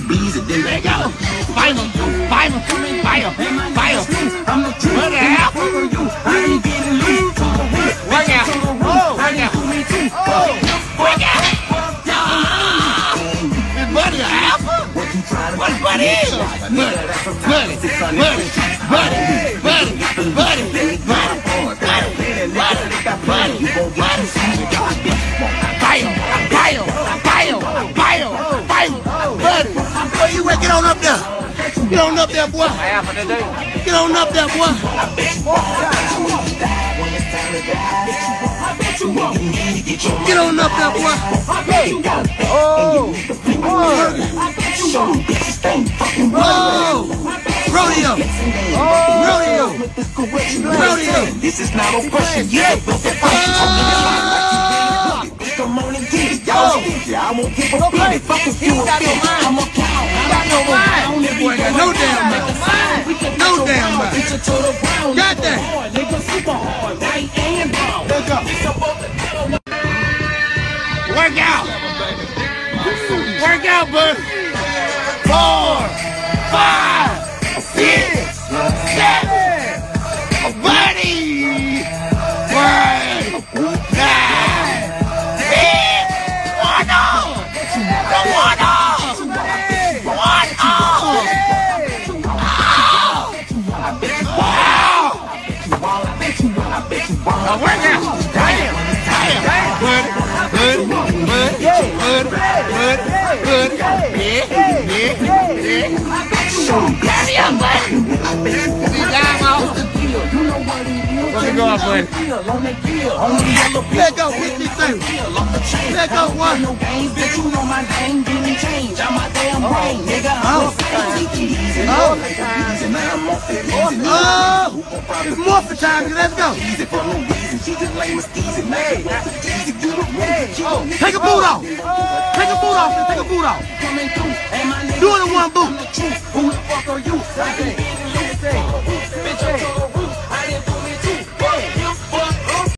easy, then let go. Fight him. Fight him. Fight him. Fight him. I'm the truth. What the hell? You, I ain't getting loose. Work out. Work out. Work out. Is Buddy an alpha? What Buddy is? Buddy. Where you at? Get on up there. Get on up there, boy. Get on up there, boy. Get on up there, boy. Rodeo. This is not oppression. Come on and get it, y'all. I won't give a fuck. Fuck if you a bitch. I'm a cow. Boy, got no damn mind. No damn mind. Got that. Work out. Work out, bud. 4, 5, 6, 7. Buddy. 1, 9, 10. One on. One on. One on. Wow. Work out. Damn. Good. Carry on, buddy. What's it going, buddy? Let go, 53. Let go, one. It's more for time. Let's go. Take a boot off. Take a boot off. Take a boot off. Do it in one boot.